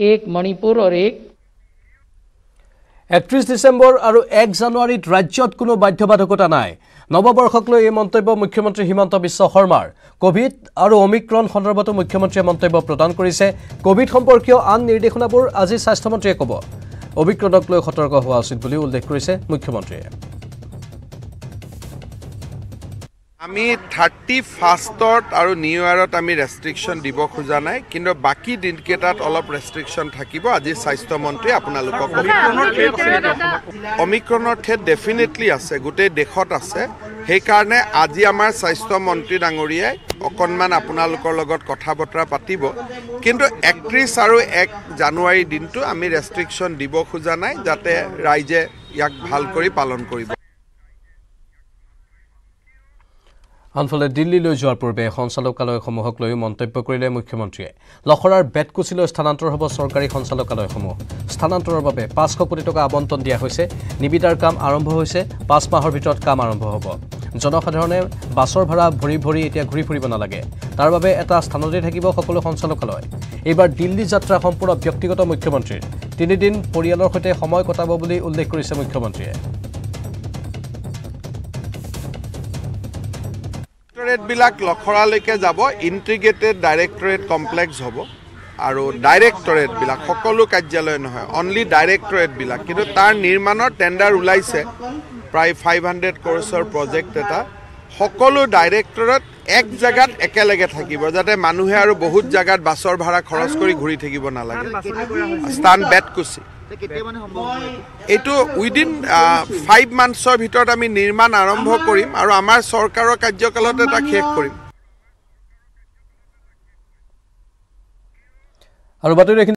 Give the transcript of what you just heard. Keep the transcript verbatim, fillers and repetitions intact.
एक मणिपुर और एक একত্ৰিশ ডিসেম্বৰ আৰু এক জানুৱাৰীত ৰাজ্যত কোনো বাধ্যবাধকতা নাই নৱবৰ্ষক লৈ এই মন্তব্য মুখ্যমন্ত্ৰী হিমন্ত বিশ্ব শৰ্মাৰ কোভিড আৰু অমিক্ৰন সন্দৰ্ভত মুখ্যমন্ত্ৰীয়ে মন্তব্য প্ৰদান কৰিছে কোভিড সম্পৰ্কীয় আন নিৰ্দেশনাবোৰ আজি স্বাস্থ্যমন্ত্ৰীয়ে ক'ব অমিক্ৰণক লৈ সতৰ্ক হোৱা উচিত বুলি উল্লেখ কৰিছে মুখ্যমন্ত্ৰীয়ে আমি থাৰ্টি ফাৰ্ষ্টত আৰু নিউ ইয়াৰত আমি ৰেষ্ট্ৰিকশ্যন দিব খোজা নাই কিন্তু বাকি দিনকেইটাত অলপ ৰেষ্ট্ৰিকশ্যন থাকিব আজি স্বাস্থ্যমন্ত্ৰী আপোনালোকক অমিক্ৰণৰ ঠেট ডেফিনেটলি আছে গোটেই দেশত আছে সেইকাৰণে আজি আমাৰ স্বাস্থ্যমন্ত্ৰী ডাঙৰীয়াই অকণমান আপোনালোকৰ লগত কথা বতৰা পাতিব কিন্তু একত্ৰিশ আৰু এক জানুৱাৰী দিনটো আমি ৰেষ্ট্ৰিকশ্যন দিব খোজা নাই যাতে ৰাইজে ইয়াক ভাল কৰি পালন কৰিব আনফালে দিল্লীলৈ যোৱাৰ পূৰ্বে সঞ্চালকালয়সমূহক লৈ মন্তব্য কৰিলে মুখ্যমন্ত্ৰীয়ে লখৰাৰ বেটকুচিলৈ স্থানান্তৰ হ'ব চৰকাৰী সঞ্চালকালয়সমূহ স্থানান্তৰৰ বাবে পাঁচশ কোটি টকা আবণ্টন দিয়া হৈছে নিবিদাৰ কাম আৰম্ভ হৈছে পাঁচ মাহৰ ভিতৰত কাম আৰম্ভ হ'ব জনসাধাৰণে বাছৰ ভাড়া ভৰি ভৰি এতিয়া ঘূৰি ফুৰিব নালাগে তাৰ বাবে এটা স্থানতে থাকিব সকলো সঞ্চালকালয় এইবাৰ দিল্লী যাত্ৰা সম্পূৰ্ণ ব্যক্তিগত মুখ্যমন্ত্ৰীৰ তিনিদিন পৰিয়ালৰ সৈতে সময় কটাব বুলি উল্লেখ কৰিছে মুখ্যমন্ত্ৰীয়ে বিলাক লখৰালৈকে যাব ইন্টিগ্ৰেটেড ডাইৰেক্টৰেট কমপ্লেক্স হ'ব আৰু ডাইৰেক্টৰেট বিলাক সকলো কাৰ্যালয় নহয় অনলি ডাইৰেক্টৰেট বিলাক কিন্তু তাৰ নিৰ্মাণৰ টেন্ডাৰ ওলাইছে প্ৰায় ফাইভ হাণ্ড্ৰেড ক্ৰ'ৰ্ছৰ প্ৰজেক্ট এটা সকলো ডাইৰেক্টৰেট এক জায়গাত একেলগে থাকিব যাতে মানুহে আৰু বহুত জায়গাত বাছৰ ভাড়া খৰচ কৰি ঘূৰি থাকিব নালাগে স্থান বেটকুচি এইটো উইদিন ফাইভ মান্থছৰ ভিতৰত আমি নিৰ্মাণ আৰম্ভ কৰিম আৰু আমাৰ চৰকাৰৰ কাৰ্যকালত এটা শেষ কৰিম আৰু বাতৰি